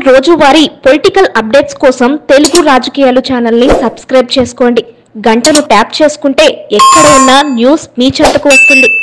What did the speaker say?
రోజువారీ political updates కోసం తెలుగు రాజకీయాలు ఛానల్ ని సబ్స్క్రైబ్ చేసుకోండి. గంటను ట్యాప్ చేసుకుంటే ఎక్కడ ఉన్నా న్యూస్ మీ చెంతకు వస్తుంది.